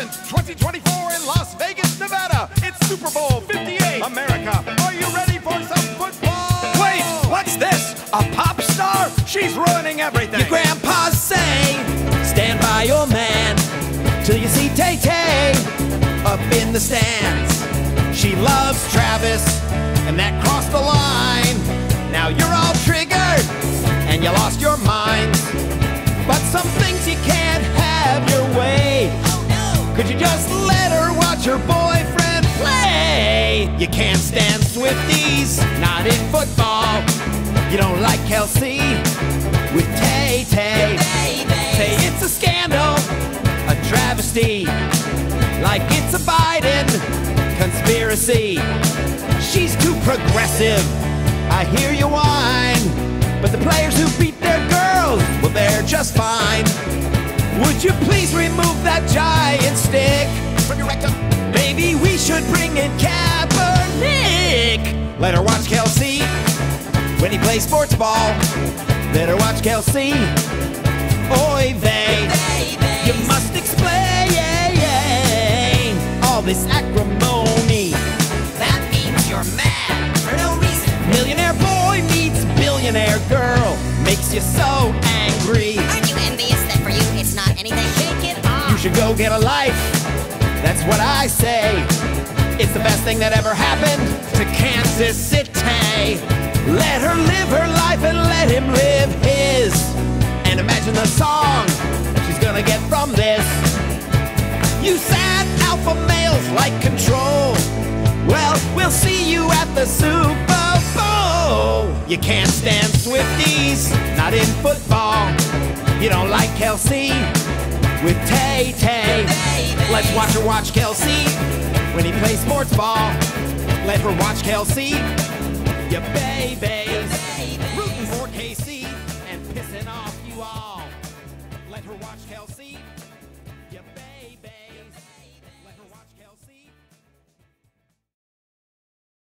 present 2024 in Las Vegas, Nevada. It's Super Bowl 58. America, are you ready for some football? Wait, what's this? A pop star? She's ruining everything. Your grandpas say, stand by your man till you see Tay-Tay up in the stands. She loves Travis, and that crossed the line. Now you're all triggered, and you lost your mind. But some things you can't have your way. Oh no! Could you just let her watch her boyfriend play? You can't stand Swifties, not in football. You don't like Kelsey with Tay-Tay. Say it's a scandal, a travesty, like it's a Biden conspiracy. She's too progressive, I hear you whine. But the players who beat their girls, well, they're just fine. Would you please remove that giant stick from your rectum? Maybe we should bring in Kaepernick. Let her watch Kelsey when he plays sports ball. Let her watch Kelsey. Oy vey. You must explain all this acrimony. That means you're mad for no reason. Millionaire boy meets billionaire girl, makes you so angry. Aren't you envious that for you it's not anything? Shake it off. You should go get a life, that's what I say. It's the best thing that ever happened to Kansas City. Let her live her life and let him live his. And imagine the song she's gonna get from this. You sad alpha males like control. Well, we'll see you at the Super Bowl. You can't stand Swifties, not in football. You don't like Kelsey with Tay-Tay. Let's watch her watch Kelsey when he plays sports ball. Let her watch Kelsey, your babies, rooting for KC and pissing off you all. Let her watch Kelsey.